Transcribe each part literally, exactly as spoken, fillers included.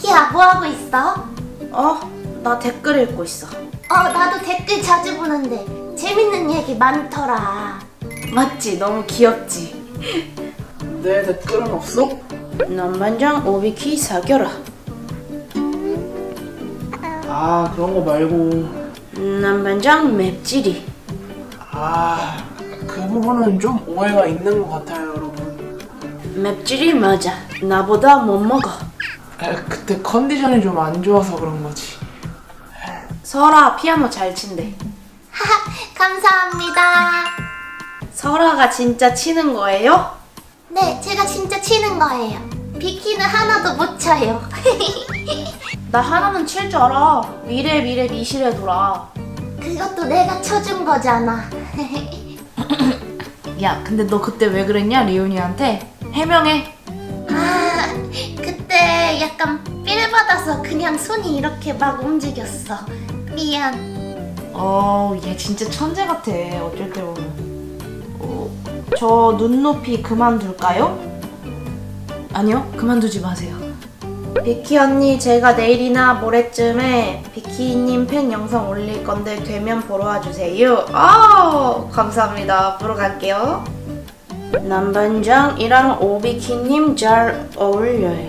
비키야, 뭐하고 있어? 어? 나 댓글 읽고 있어. 어, 나도 댓글 자주 보는데 재밌는 얘기 많더라. 맞지? 너무 귀엽지? 내 댓글은 없어? 남반장 오비키 사겨라. 아, 그런 거 말고. 남반장 맵찔이. 아, 그 부분은 좀 오해가 있는 것 같아요, 여러분. 맵찔이 맞아. 나보다 못 먹어. 아, 그때 컨디션이 좀 안 좋아서 그런 거지. 설아 피아노 잘 친대. 하하, 감사합니다. 설아가 진짜 치는 거예요? 네, 제가 진짜 치는 거예요. 비키는 하나도 못 쳐요. 나 하나는 칠 줄 알아. 미래 미래 미실에 돌아. 그것도 내가 쳐준 거잖아. 야, 근데 너 그때 왜 그랬냐, 리온이한테? 해명해. 아, 그때 약간 삘 받아서 그냥 손이 이렇게 막 움직였어. 미안. 어, 얘 진짜 천재 같아. 어쩔 때 보면. 어, 저 눈높이 그만둘까요? 아니요, 그만두지 마세요. 비키 언니, 제가 내일이나 모레쯤에 비키님 팬 영상 올릴 건데 되면 보러 와주세요. 아, 감사합니다. 보러 갈게요. 남반장이랑 오비키님 잘 어울려요.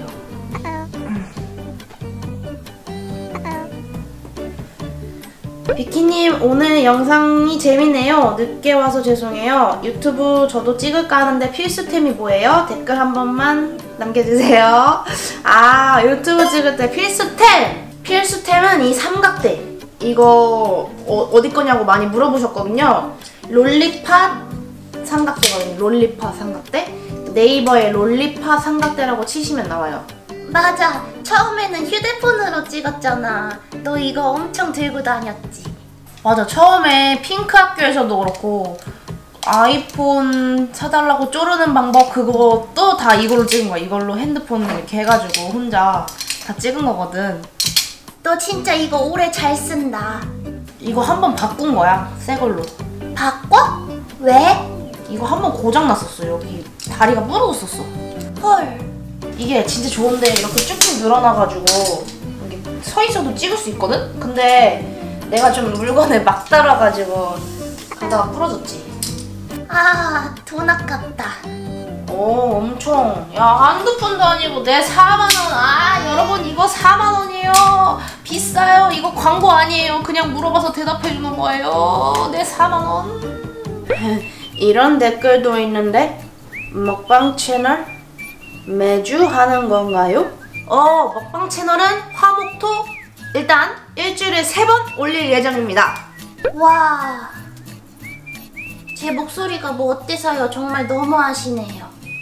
비키님, 오늘 영상이 재밌네요. 늦게 와서 죄송해요. 유튜브 저도 찍을까 하는데 필수템이 뭐예요? 댓글 한 번만 남겨주세요. 아, 유튜브 찍을 때 필수템! 필수템은 이 삼각대. 이거 어, 어디 거냐고 많이 물어보셨거든요. 롤리팟 삼각대거든요. 롤리팟 삼각대. 네이버에 롤리팟 삼각대라고 치시면 나와요. 맞아, 처음에는 휴대폰으로 찍었잖아. 너 이거 엄청 들고 다녔지. 맞아, 처음에 핑크 학교에서도 그렇고 아이폰 사달라고 쪼르는 방법 그것도 다 이걸로 찍은 거야. 이걸로 핸드폰 이렇게 해가지고 혼자 다 찍은 거거든. 너 진짜 이거 오래 잘 쓴다. 이거 한번 바꾼 거야, 새 걸로. 바꿔? 왜? 이거 한번 고장 났었어. 여기 다리가 부러졌었어. 헐. 이게 진짜 좋은데 이렇게 쭉쭉 늘어나가지고 이게 서 있어도 찍을 수 있거든? 근데 내가 좀 물건을 막 달아가지고 가다가 부러졌지. 아, 돈 아깝다. 오, 엄청. 야, 한두 푼도 아니고 내 사만 원. 아, 여러분 이거 사만 원이에요. 비싸요. 이거 광고 아니에요. 그냥 물어봐서 대답해주는 거예요. 내 사만 원. 이런 댓글도 있는데 먹방 채널 매주 하는 건가요? 어, 먹방 채널은 화목토 일단 일주일에 세 번 올릴 예정입니다. 와, 제 목소리가 뭐 어때서요? 정말 너무하시네요.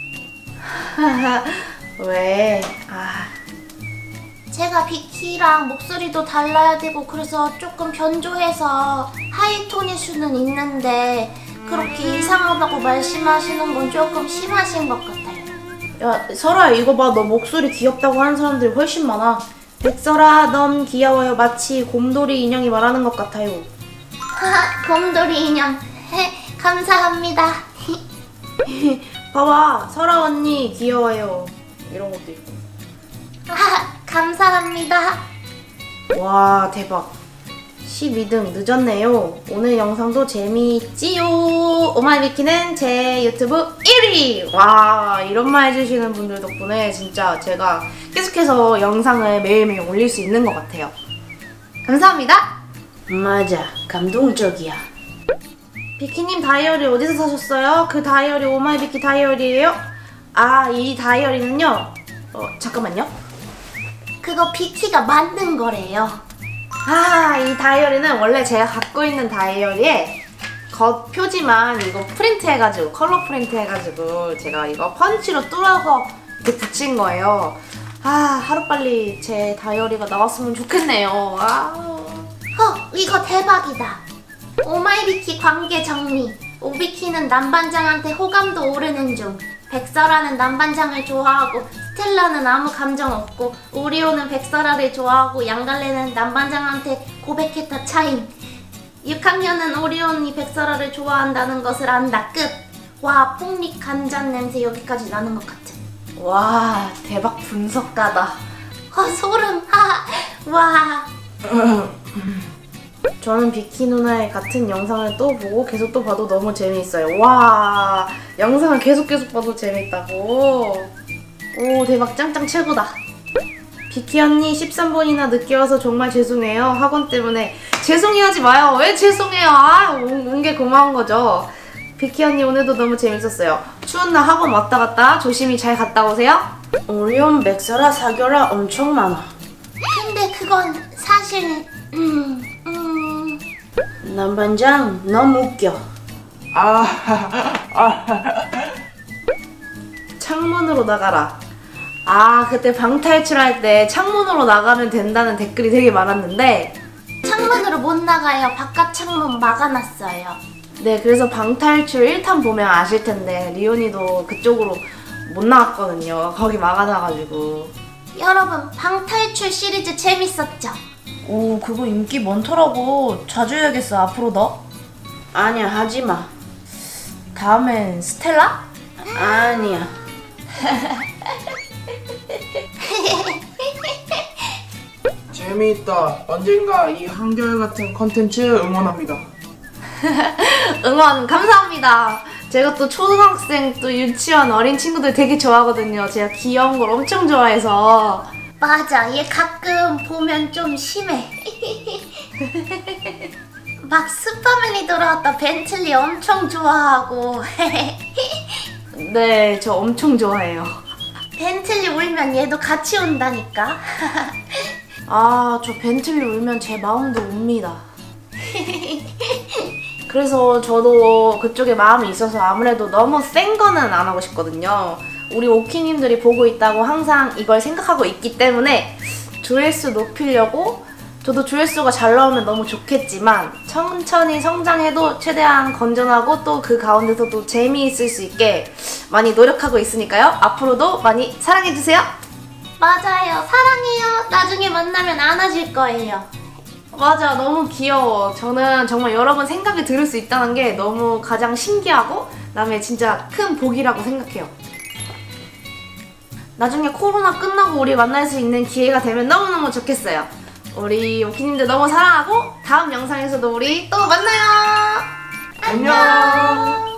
왜? 아, 제가 비키랑 목소리도 달라야 되고 그래서 조금 변조해서 하이톤일 수는 있는데 그렇게 이상하다고 말씀하시는 건 조금 심하신 것 같아요. 야, 설아, 이거 봐. 너 목소리 귀엽다고 하는 사람들이 훨씬 많아. 백설아, 넌 귀여워요. 마치 곰돌이 인형이 말하는 것 같아요. 하하, 곰돌이 인형. 감사합니다. 봐봐, 설아 언니 귀여워요. 이런 것도 있고. 하하, 감사합니다. 와, 대박. 십이 등 늦었네요. 오늘 영상도 재미있지요. 오마이비키는 제 유튜브 일 위! 와, 이런 말 해주시는 분들 덕분에 진짜 제가 계속해서 영상을 매일매일 올릴 수 있는 것 같아요. 감사합니다. 맞아, 감동적이야. 비키님 다이어리 어디서 사셨어요? 그 다이어리 오마이비키 다이어리예요? 아, 이 다이어리는요. 어, 잠깐만요. 그거 비키가 만든 거래요. 아, 이 다이어리는 원래 제가 갖고 있는 다이어리에 겉 표지만 이거 프린트 해가지고 컬러 프린트 해가지고 제가 이거 펀치로 뚫어서 이렇게 붙인 거예요. 아, 하루빨리 제 다이어리가 나왔으면 좋겠네요. 아. 어, 이거 대박이다. 오마이비키 관계 정리. 오비키는 남반장한테 호감도 오르는 중. 백설아는 남반장을 좋아하고 스텔라는 아무 감정 없고 오리오는 백설아를 좋아하고 양갈래는 남반장한테 고백했다 차임. 육 학년은 오리온이 백설아를 좋아한다는 것을 안다. 끝. 와, 폭립 간장 냄새 여기까지 나는 것 같아. 와, 대박 분석가다. 어, 소름. 하. 와. 저는 비키 누나의 같은 영상을 또 보고 계속 또 봐도 너무 재미있어요. 와, 영상을 계속 계속 봐도 재밌다고. 오, 대박, 짱짱 최고다. 비키 언니 십삼 분이나 늦게 와서 정말 죄송해요. 학원 때문에. 죄송해하지 마요. 왜 죄송해요? 아, 온 게 고마운 거죠. 비키 언니 오늘도 너무 재밌었어요. 추운 날 학원 왔다 갔다 조심히 잘 갔다 오세요. 오리온 맥사라 사겨라 엄청 많아. 근데 그건 사실 음, 음. 남반장 너무 웃겨. 아, 아, 창문으로 나가라. 아, 그때 방탈출할 때 창문으로 나가면 된다는 댓글이 되게 많았는데 창문으로 못 나가요. 바깥 창문 막아놨어요. 네, 그래서 방탈출 일 탄 보면 아실 텐데 리온이도 그쪽으로 못 나갔거든요. 거기 막아놔가지고. 여러분, 방탈출 시리즈 재밌었죠? 오, 그거 인기 많더라고. 자주 해야겠어, 앞으로 너? 아니야, 하지마. 다음엔 스텔라? 아니야. 재미있다. 언젠가 이 한결같은 컨텐츠 응원합니다. 응원 감사합니다. 제가 또 초등학생 또 유치원 어린 친구들 되게 좋아하거든요. 제가 귀여운 걸 엄청 좋아해서. 맞아, 얘 가끔 보면 좀 심해. 막 스파맨이 돌아왔다 벤틀리 엄청 좋아하고. 네, 저 엄청 좋아해요. 벤틀리 울면 얘도 같이 운다니까. 아, 저 벤틀리 울면 제 마음도 웁니다. 그래서 저도 그쪽에 마음이 있어서 아무래도 너무 센 거는 안 하고 싶거든요. 우리 오키님들이 보고 있다고 항상 이걸 생각하고 있기 때문에 조회수 높이려고 저도 조회수가 잘 나오면 너무 좋겠지만 천천히 성장해도 최대한 건전하고 또 그 가운데서도 재미있을 수 있게 많이 노력하고 있으니까요. 앞으로도 많이 사랑해주세요. 맞아요, 사랑해요. 나중에 만나면 안아줄 거예요. 맞아, 너무 귀여워. 저는 정말 여러분 생각이 들을 수 있다는 게 너무 가장 신기하고 그다음에 진짜 큰 복이라고 생각해요. 나중에 코로나 끝나고 우리 만날 수 있는 기회가 되면 너무너무 좋겠어요. 우리 오키님들 너무 사랑하고 다음 영상에서도 우리 또 만나요. 안녕.